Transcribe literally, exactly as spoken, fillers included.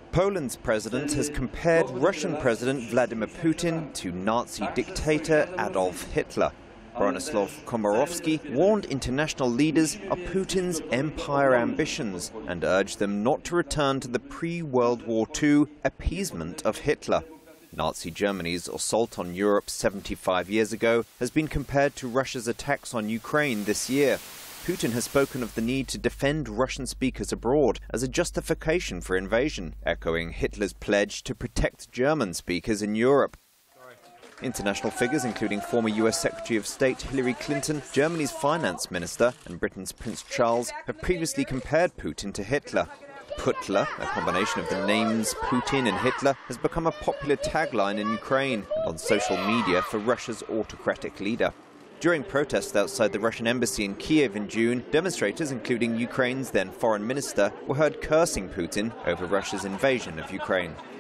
Poland's president has compared Russian President Vladimir Putin to Nazi dictator Adolf Hitler. Bronislaw Komorowski warned international leaders of Putin's empire ambitions and urged them not to return to the pre-World War Two appeasement of Hitler. Nazi Germany's assault on Europe seventy-five years ago has been compared to Russia's attacks on Ukraine this year. Putin has spoken of the need to defend Russian speakers abroad as a justification for invasion, echoing Hitler's pledge to protect German speakers in Europe. International figures, including former U S Secretary of State Hilary Clinton, Germany's finance minister, and Britain's Prince Charles, have previously compared Putin to Hitler. Putler, a combination of the names Putin and Hitler, has become a popular tagline in Ukraine and on social media for Russia's autocratic leader. During protests outside the Russian embassy in Kiev in June, demonstrators, including Ukraine's then foreign minister, were heard cursing Putin over Russia's invasion of Ukraine.